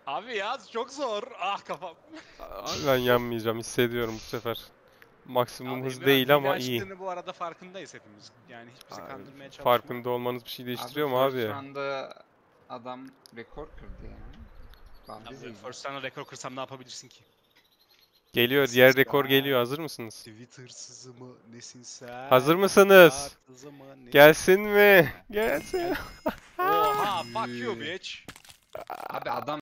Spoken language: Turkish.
Abi ya çok zor. Ah kafam. Abi ben yanmayacağım, hissediyorum bu sefer. Maksimum Abi hız Emirhan değil hile ama iyi. açtığını bu arada farkındayız hepimiz. Yani hiç bizi Abi, kandırmaya çalışma. farkında olmanız bir şey Abi değiştiriyor mu first abi? round'da adam rekor kırdı ya. Bambi Abi değil. first round'a rekor kırsam ne yapabilirsin ki? Geliyor, Nesin diğer rekor sen? geliyor. Hazır mısınız? Twitter'sızı mı? Nesin sen? Hazır mısınız? Hayatsızı mı? Nesin Gelsin mi? Gelsin. sen? Oha fuck you bitch. Abi adam